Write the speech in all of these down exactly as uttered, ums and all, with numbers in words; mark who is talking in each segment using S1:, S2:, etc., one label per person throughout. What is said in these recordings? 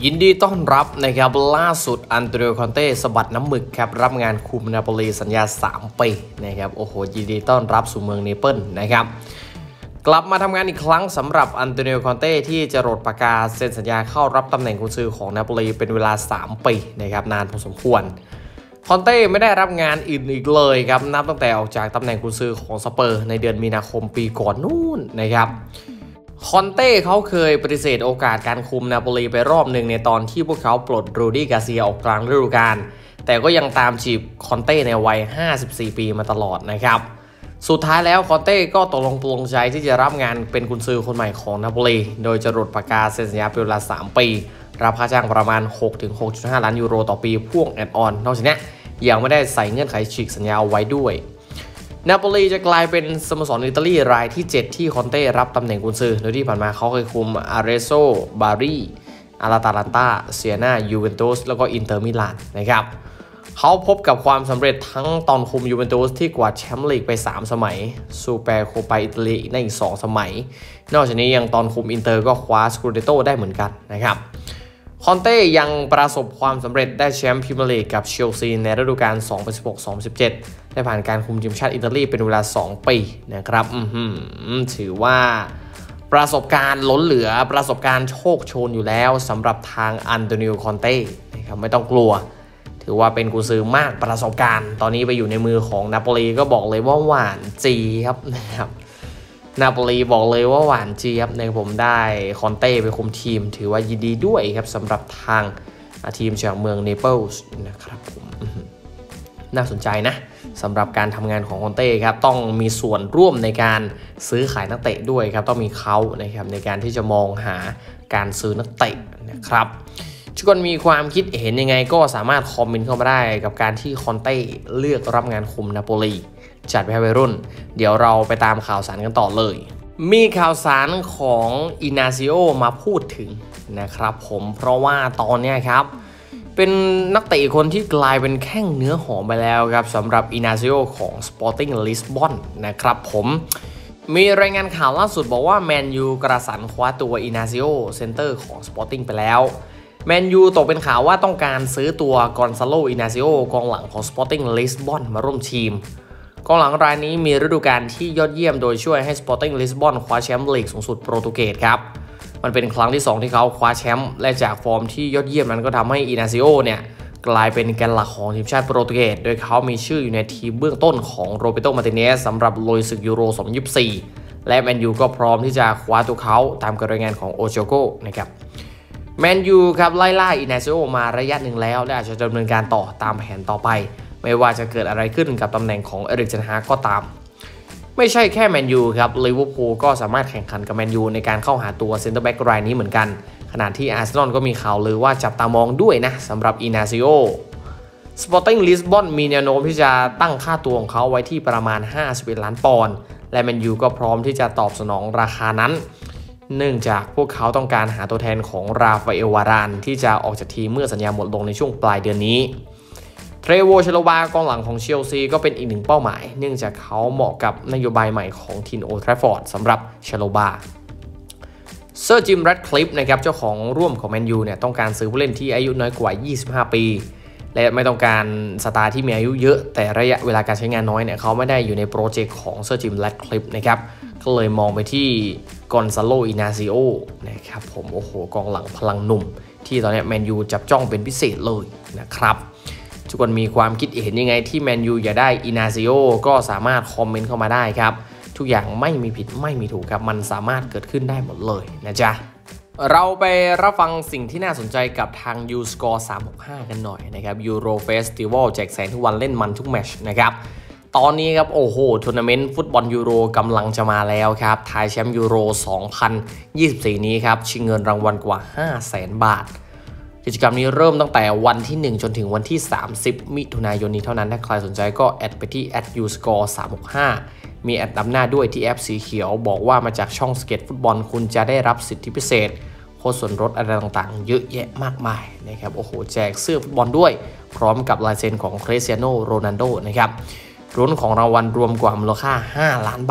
S1: ยินดีต้อนรับนะครับล่าสุดอันโตนิโอ คอนเต้สะบัดน้ำหมึกครับรับงานคุมนาโปลีสัญญาสามปีนะครับโอ้โหยินดีต้อนรับสู่เมืองเนเปิลนะครับกลับมาทำงานอีกครั้งสำหรับอันโตนิโอ คอนเต้ที่จะโรดปากกาเซ็นสัญญาเข้ารับตำแหน่งกุนซือของนาโปลีเป็นเวลาสามปีนะครับนานพอสมควรคอนเต้ไม่ได้รับงานอื่นอีกเลยครับนับตั้งแต่ออกจากตำแหน่งกุนซือของสเปอร์ในเดือนมีนาคมปีก่อนนู่นนะครับคอนเต้เขาเคยปฏิเสธโอกาสการคุมนาโปลีไปรอบหนึ่งในตอนที่พวกเขาปลดรูดี้ กาเซียออกกลางฤดูกาลแต่ก็ยังตามจีบคอนเต้ในวัยห้าสิบสี่ปีมาตลอดนะครับสุดท้ายแล้วคอนเต้ก็ตกลงปลงใจที่จะรับงานเป็นกุนซือคนใหม่ของนาโปลีโดยจะหลุดปากกาเซ็นสัญญาเป็นเวลาสามปีรับค่าจ้างประมาณ หกถึงหกจุดห้า ล้านยูโรต่อปีพ่วงแอดออนนอกจากนี้ยังไม่ได้ใส่เงื่อนไขฉีกสัญญาเอาไว้ด้วยนาโปลีจะกลายเป็นสโมสรอิตาลีรายที่เจ็ดที่คอนเต้รับตำแหน่งกุนซือโดยที่ผ่านมาเขาเคยคุมอาร์เรโซบารีอาราตาลันตาเซียนายูเวนตุสแล้วก็อินเตอร์มิลานนะครับเขาพบกับความสำเร็จทั้งตอนคุมยูเวนตุสที่กวาดแชมป์ลีกไปสามสมัยซูเปอร์โคปาอิตาลีในอีกสองสมัยนอกจากนี้ยังตอนคุมอินเตอร์ก็คว้าสกูเดโต้ได้เหมือนกันนะครับคอนเต้ยังประสบความสำเร็จได้แชมป์พรีเมียร์ลีกกับเชลซีในฤดูกาล สองพันสิบหก สองพันสิบเจ็ด ได้ผ่านการคุมทีมชาติอิตาลีเป็นเวลาสองปีนะครับถือว่าประสบการณ์ล้นเหลือประสบการณ์โชคโชนอยู่แล้วสำหรับทางอันโตนิโอ คอนเต้นะครับไม่ต้องกลัวถือว่าเป็นกุนซือมากประสบการณ์ตอนนี้ไปอยู่ในมือของนาโปลีก็บอกเลยว่าหวานจีครับนะครับนาโปลีบอกเลยว่าหวานเจี๊ยบในผมได้คอนเต้ไปคุมทีมถือว่ายินดีด้วยครับสำหรับทางทีมจากเมืองเนเปิลส์นะครับผมน่าสนใจนะสำหรับการทำงานของคอนเต้ครับต้องมีส่วนร่วมในการซื้อขายนักเตะด้วยครับต้องมีเขานะครับในการที่จะมองหาการซื้อนักเตะนะครับทุกคนมีความคิดเห็นยังไงก็สามารถคอมเมนต์เข้ามาได้กับการที่คอนเต้เลือกรับงานคุมนาโปลีจัดไปให้วัยรุ่นเดี๋ยวเราไปตามข่าวสารกันต่อเลยมีข่าวสารของอินาซิโอมาพูดถึงนะครับผมเพราะว่าตอนนี้ครับเป็นนักเตะคนที่กลายเป็นแข้งเนื้อหอมไปแล้วครับสำหรับอินาซิโอของ Sporting Lisbon นะครับผมมีรายงานข่าวล่าสุดบอกว่าแมนยูกระสันคว้าตัวอินาซิโอเซนเตอร์ของ Sporting ไปแล้วแมนยูตกเป็นข่าวว่าต้องการซื้อตัวกอนซาโล อินาซิโอกองหลังของ Sporting Lisbon มาร่วมทีมกองหลังรายนี้มีฤดูกาลที่ยอดเยี่ยมโดยช่วยให้ Sporting Lisbon คว้าแชมป์ลีกสูงสุดโปรตุเกสครับมันเป็นครั้งที่สองที่เขาคว้าแชมป์และจากฟอร์มที่ยอดเยี่ยมนั้นก็ทำให้อินาซิโอเนี่ยกลายเป็นแกนหลักของทีมชาติโปรตุเกสโดยเขามีชื่ออยู่ในทีมเบื้องต้นของโรเบโต มาร์ติเนสสำหรับลุยศึกยูโร สองพันยี่สิบสี่และแมนยูก็พร้อมที่จะคว้าตัวเขาตามการรายงานของโอโจโกนะครับแมนยูครับไล่ล่าอินาซิโอมาระยะหนึ่งแล้วและอาจจะดำเนินการต่อตามแผนต่อไปไม่ว่าจะเกิดอะไรขึ้นกับตำแหน่งของเอริก เทนฮากก็ตามไม่ใช่แค่แมนยูครับลิเวอร์พูลก็สามารถแข่งขันกับแมนยูในการเข้าหาตัวเซ็นเตอร์แบ็กรายนี้เหมือนกันขณะที่อาร์เซนอลก็มีข่าวลือว่าจับตามองด้วยนะสำหรับอินาซิโอ Sporting Lisbon มีแนวโน้มที่จะตั้งค่าตัวของเขาไว้ที่ประมาณห้าสิบเอ็ดล้านปอนด์และแมนยูก็พร้อมที่จะตอบสนองราคานั้นเนื่องจากพวกเขาต้องการหาตัวแทนของราฟาเอล วารานที่จะออกจากทีมเมื่อสัญญาหมดลงในช่วงปลายเดือนนี้เทรโว เชโลบากองหลังของเชลซีก็เป็นอีกหนึ่งเป้าหมายเนื่องจากเขาเหมาะกับนโยบายใหม่ของทีมโอลด์แทราฟฟอร์ดสำหรับเชโลบาเซอร์จิม แรดคลิฟนะครับเจ้าของร่วมของแมนยูเนี่ยต้องการซื้อผู้เล่นที่อายุน้อยกว่ายี่สิบห้าปีและไม่ต้องการสตาร์ที่มีอายุเยอะแต่ระยะเวลาการใช้งานน้อยเนี่ยเขาไม่ได้อยู่ในโปรเจกต์ของเซอร์จิม แรดคลิฟนะครับก็เลยมองไปที่กอนซาโล อินาซิโอนะครับผมโอ้โหกองหลังพลังหนุ่มที่ตอนนี้แมนยูจับจ้องเป็นพิเศษเลยนะครับทุกคนมีความคิดเห็นยังไงที่แมนยูอยากได้อินาซิโอก็สามารถคอมเมนต์เข้ามาได้ครับทุกอย่างไม่มีผิดไม่มีถูกครับมันสามารถเกิดขึ้นได้หมดเลยนะจ๊ะเราไปรับฟังสิ่งที่น่าสนใจกับทาง ยู สกอร์ สามหกห้า กันหน่อยนะครับยูโรเฟสติวัลแจกแสนทุกวันเล่นมันทุกแมตช์นะครับตอนนี้ครับโอ้โหทัวร์นาเมนต์ฟุตบอลยูโรกำลังจะมาแล้วครับทายแชมป์ยูโร สองพันยี่สิบสี่ นี้ครับชิงเงินรางวัลกว่า ห้าแสน บาทกิจกรรมนี้เริ่มตั้งแต่วันที่หนึ่งจนถึงวันที่สามสิบมิถุนายนนี้เท่านั้นถ้าใครสนใจก็แอดไปที่ แอท ยู สกอร์ สามหกห้า มีแอดนำหน้าด้วยที่แอปสีเขียวบอกว่ามาจากช่องสเก็ตฟุตบอลคุณจะได้รับสิทธิพิเศษโค้ดส่วนลดอะไรต่างๆเยอะแยะมากมายนะครับโอ้โหแจกเสื้อฟุตบอลด้วยพร้อมกับลายเซ็นของคริสเตียโน โรนัลโดนะครับรุ่นของรางวัลรวมกว่ามูลค่าห้าล้านบาท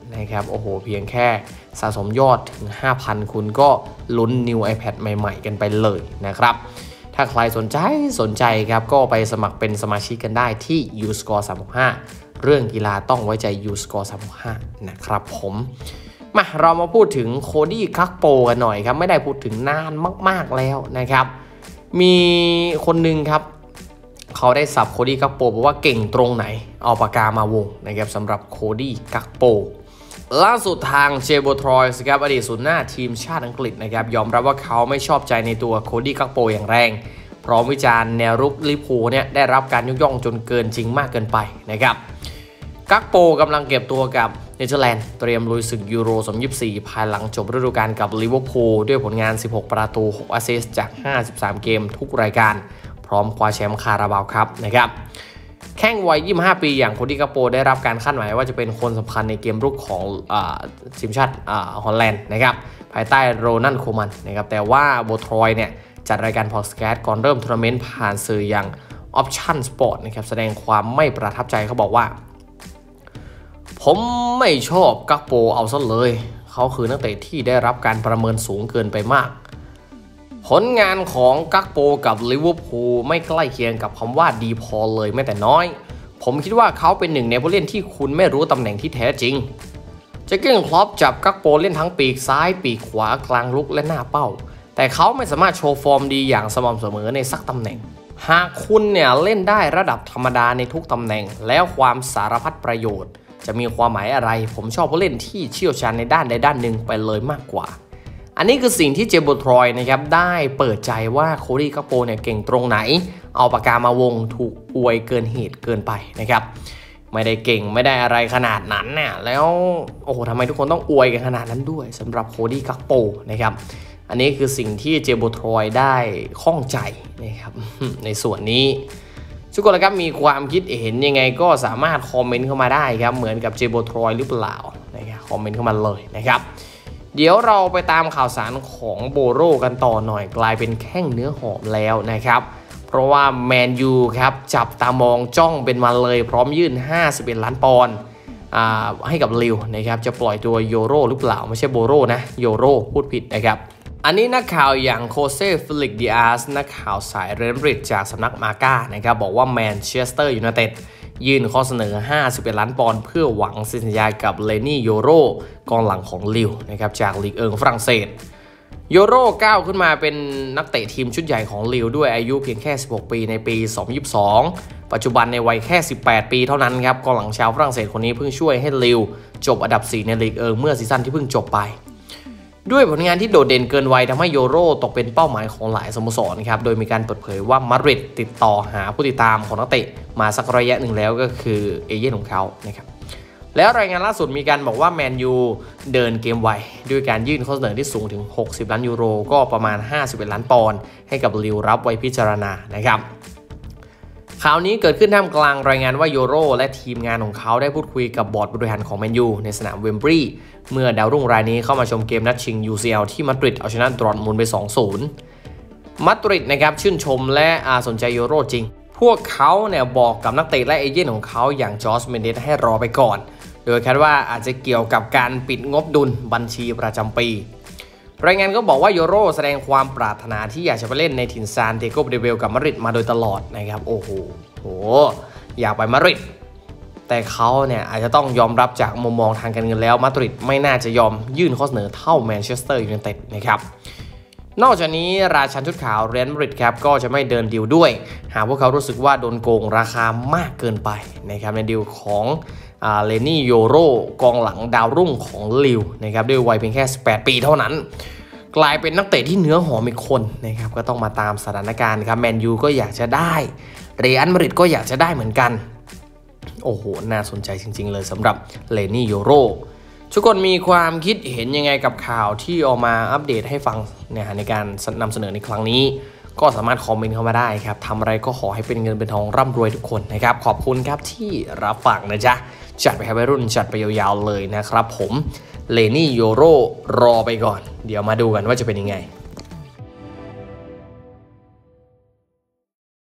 S1: นะครับโอ้โหเพียงแค่สะสมยอดถึง ห้าพัน คุณก็ลุ้น New iPad ใหม่ๆกันไปเลยนะครับถ้าใครสนใจสนใจครับก็ไปสมัครเป็นสมาชิกกันได้ที่ ยู สกอร์ สามหกห้าเรื่องกีฬาต้องไว้ใจ ยู สกอร์ สามหกห้านะครับผมมาเรามาพูดถึงโคดี้คักโปกันหน่อยครับไม่ได้พูดถึงนานมากๆแล้วนะครับมีคนหนึ่งครับเขาได้สับโคดี้กักโปบอกว่าเก่งตรงไหนเอาปากกามาวงนะครับสำหรับโคดี้กักโปล่าสุดทางเจโบทรอยส์ครับอดีตศูนย์หน้าทีมชาติอังกฤษนะครับยอมรับว่าเขาไม่ชอบใจในตัวโคดี้กักโปอย่างแรงพร้อมวิจารณ์แนวรุกลิปูเนี่ยได้รับการยกย่องจนเกินจริงมากเกินไปนะครับกักโปกำลังเก็บตัวกับเนเธอร์แลนด์เตรียมลุยศึกยูโรสองพันยี่สิบสี่ภายหลังจบฤดูกาลกับลิเวอร์พูลด้วยผลงานสิบหกประตูหกแอสซิสต์จากห้าสิบสามเกมทุกรายการพร้อมคว้าแชมป์คาราบาวครับนะครับแข้งวัยยี่สิบห้าปีอย่างโคดี้กักโปได้รับการคาดหมายว่าจะเป็นคนสำคัญในเกมรุกของทีมชาติฮอลแลนด์นะครับภายใต้โรนัลด์ โคมันนะครับแต่ว่าโบทรอยเนี่ยจัดรายการพอดแคสต์ก่อนเริ่มทัวร์นาเมนต์ผ่านสื่ออย่าง Option Sport นะครับแสดงความไม่ประทับใจเขาบอกว่าผมไม่ชอบกักโปเอาซะเลยเขาคือนักเตะที่ได้รับการประเมินสูงเกินไปมากผลงานของกักโปกับลิเวอร์พูลไม่ใกล้เคียงกับคำว่าดีพอเลยแม้แต่น้อยผมคิดว่าเขาเป็นหนึ่งในผู้เล่นที่คุณไม่รู้ตำแหน่งที่แท้จริงเจอร์เก้น คล็อปจับกักโปเล่นทั้งปีกซ้ายปีกขวากลางลุกและหน้าเป้าแต่เขาไม่สามารถโชว์ฟอร์มดีอย่างสม่ำเสมอในสักตำแหน่งหากคุณเนี่ยเล่นได้ระดับธรรมดาในทุกตำแหน่งแล้วความสารพัดประโยชน์จะมีความหมายอะไรผมชอบผู้เล่นที่เชี่ยวชาญในด้านใดด้านหนึ่งไปเลยมากกว่าอันนี้คือสิ่งที่เจโบทรอยนะครับได้เปิดใจว่าโคดี้กักโปเนี่ยเก่งตรงไหนเอาปากกามาวงถูกอวยเกินเหตุเกินไปนะครับไม่ได้เก่งไม่ได้อะไรขนาดนั้นเนี่ยแล้วโอ้โหทำไมทุกคนต้องอวยกันขนาดนั้นด้วยสำหรับโคดี้กักโปนะครับอันนี้คือสิ่งที่เจโบทรอยได้ข้องใจนะครับในส่วนนี้ทุกคนครับมีความคิดเห็นยังไงก็สามารถคอมเมนต์เข้ามาได้ครับเหมือนกับเจโบทรอยหรือเปล่านะครับคอมเมนต์เข้ามาเลยนะครับเดี๋ยวเราไปตามข่าวสารของโบโรกันต่อหน่อยกลายเป็นแข้งเนื้อหอมแล้วนะครับเพราะว่าแมนยูครับจับตามองจ้องเป็นมาเลยพร้อมยื่นห้าสิบเอ็ดล้านปอนด์ให้กับลิวนะครับจะปล่อยตัวโยโรหรือเปล่าไม่ใช่โบโรนะโยโรพูดผิดนะครับอันนี้นักข่าวอย่างโคเซ่ฟิลิกดิอาสนักข่าวสายเรอัลมาดริดจากสำนักมาก้านะครับบอกว่าแมนเชสเตอร์ยูไนเต็ดยื่นข้อเสนอห้าสิบเอ็ดล้านปอนด์เพื่อหวังเซ็นสัญญากับเลนี่โยโรกองหลังของลิวนะครับจากลีกเอิงฝรั่งเศสโยโรก้าวขึ้นมาเป็นนักเตะทีมชุดใหญ่ของลิวด้วยอายุเพียงแค่สิบหกปีในปีสองพันยี่สิบสองปัจจุบันในวัยแค่สิบแปดปีเท่านั้นครับกองหลังชาวฝรั่งเศสคนนี้เพิ่งช่วยให้ลิวจบอันดับสี่ในลีกเอิงเมื่อซีซั่นที่เพิ่งจบไปด้วยผลงานที่โดดเด่นเกินวัยทำให้โยโรตกเป็นเป้าหมายของหลายสโมสรครับโดยมีการเปิดเผยว่ามาดริดติดต่อหาผู้ติดตามของนักเตะมาสักระยะหนึ่งแล้วก็คือเอเย่นของเขานะครับแล้วรายงานล่าสุดมีการบอกว่าแมนยูเดินเกมไวด้วยการยื่นข้อเสนอที่สูงถึงหกสิบล้านยูโรก็ประมาณห้าสิบเอ็ดล้านปอนด์ให้กับลิวรับไว้พิจารณานะครับข่าวนี้เกิดขึ้นท่ามกลางรายงานว่าโยโรและทีมงานของเขาได้พูดคุยกับบอร์ดบริหารของแมนยูในสนามเวมบลีย์เมื่อดาวรุ่งรายนี้เข้ามาชมเกมนัดชิง ยู ซี แอล ที่มาดริดเอาชนะดอร์ทมุนด์ไป สองศูนย์ มาดริดนะครับชื่นชมและอาสนใจโยโรจริงพวกเขาเนี่ยบอกกับนักเตะและเอเย่นของเขาอย่างจอร์จ เมนเดสให้รอไปก่อนโดยคาดว่าอาจจะเกี่ยวกับการปิดงบดุลบัญชีประจำปีรายงานก็บอกว่าโยโรแสดงความปรารถนาที่อยากจะไปเล่นในถิ่นซานเตโก เบอร์นาเบลกับมาดริดมาโดยตลอดนะครับโอ้โหโหอยากไปมาดริดแต่เขาเนี่ยอาจจะต้องยอมรับจากมุมมองทางการเงินแล้วมาดริดไม่น่าจะยอมยื่นข้อเสนอเท่าแมนเชสเตอร์ยูไนเต็ดนะครับนอกจากนี้ราชันชุดขาวเรอัลมาดริดครับก็จะไม่เดินดีลด้วยหากพวกเขารู้สึกว่าโดนโกงราคามากเกินไปนะครับในดีลของเลนี่โยโรกองหลังดาวรุ่งของลิวนะครับด้วยวัยเพียงแค่สิบแปดปีเท่านั้นกลายเป็นนักเตะที่เนื้อหอมอีกคนนะครับก็ต้องมาตามสถานการณ์ครับแมนยูก็อยากจะได้เรอัลมาดริดก็อยากจะได้เหมือนกันโอ้โหน่าสนใจจริงๆเลยสำหรับเลนี่โยโรทุกคนมีความคิดเห็นยังไงกับข่าวที่ออกมาอัปเดตให้ฟังเนี่ยในการนำเสนอในครั้งนี้ก็สามารถคอมเมนต์เข้ามาได้ครับทำอะไรก็ขอให้เป็นเงินเป็นทองร่ำรวยทุกคนนะครับขอบคุณครับที่รับฟังนะจ๊ะจัดไปให้วัยรุ่นจัดไปยาวๆเลยนะครับผมเลนี่โยโรรอไปก่อนเดี๋ยวมาดูกันว่าจะเป็นยังไง